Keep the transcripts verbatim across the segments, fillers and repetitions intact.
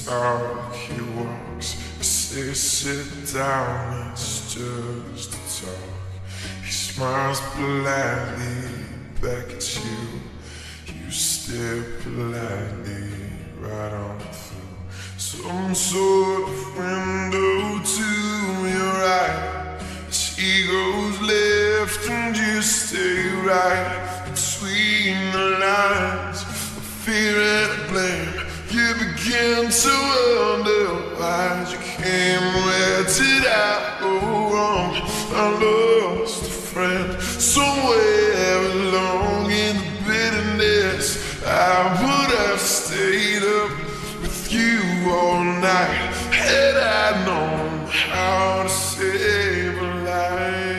talk, he walks. You say sit down, it's just a talk. He smiles politely back at you. You stare politely right on through some sort of window to your right. As he goes left and you stay right between the lines of fear and blame. You begin to wonder why you came. Where did I go wrong? I lost a friend somewhere along in the bitterness. I would have stayed up with you all night had I known how to save a life.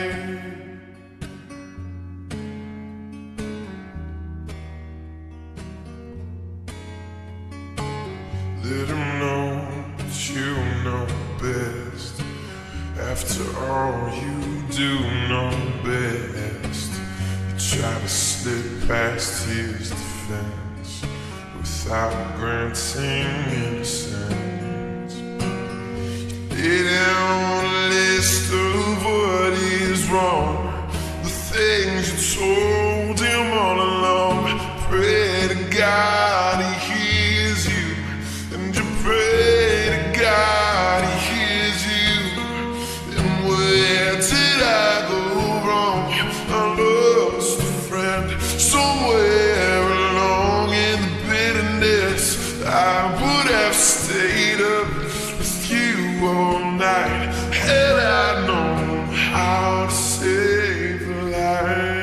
Let him know that you know best. After all, you do know best. You try to slip past his defense without granting innocence. You lay down a list of what is wrong, the things you told him all along. Pray to God he hears you, and you pray to God he hears you. And where did I go wrong? I lost a friend somewhere along in the bitterness. I would have stayed up with you all night had I known how to save a life.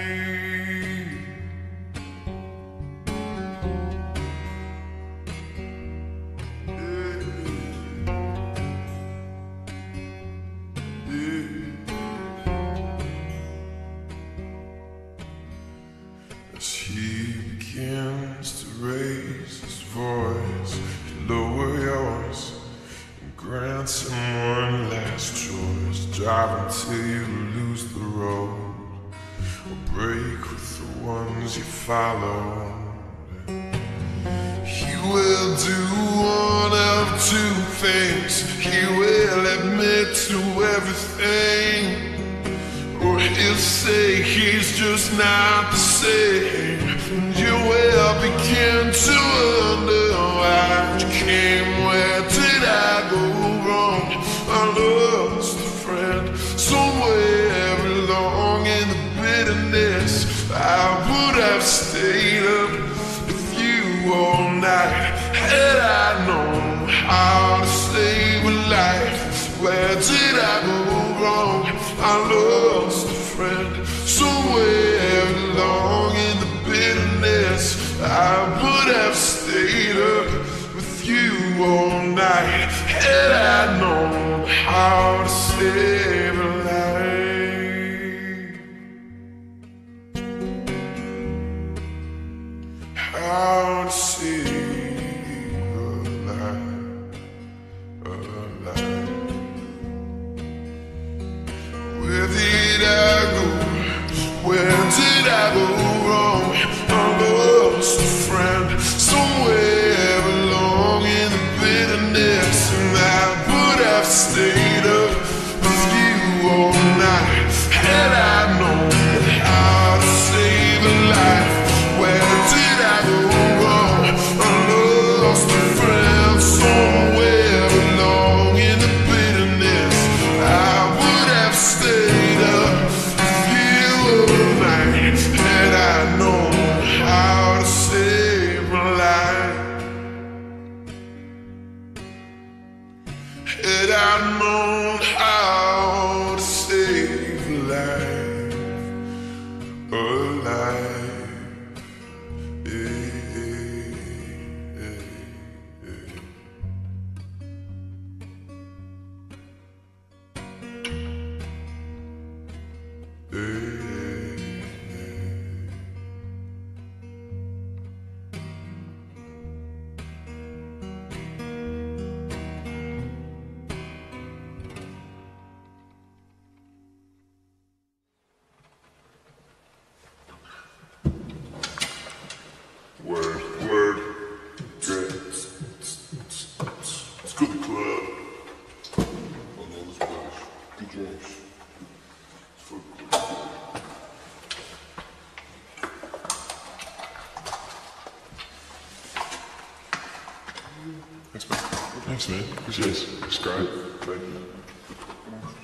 As he begins to raise his voice, you lower yours and grant him one last choice. Drive until you lose the road, or break with the ones you follow. He will do one of two things. He will admit to everything, or he'll say he's just not the same. And you will begin to wonder why you came. Where did I go wrong? I lost a friend somewhere along in the bitterness. I would have stayed up with you all night had I known how to save a life. Where did I go wrong? I lost a friend somewhere along in the bitterness. I would have stayed up with you all night had I known how to save a life. How to save a life, a life. Where did I go? Where did I go wrong? I lost a friend somewhere along in the bitterness. And I would have stayed up with you all night had I known how to save a life. Where did I go wrong? I lost a friend somewhere along in the bitterness. I would have stayed up with you all night had I known how to save my life. Had I known how to save a life, a life. Yeah, yeah, yeah, yeah. drinks. Thanks, man. Thanks, man. Appreciate it. It's great. Thank you.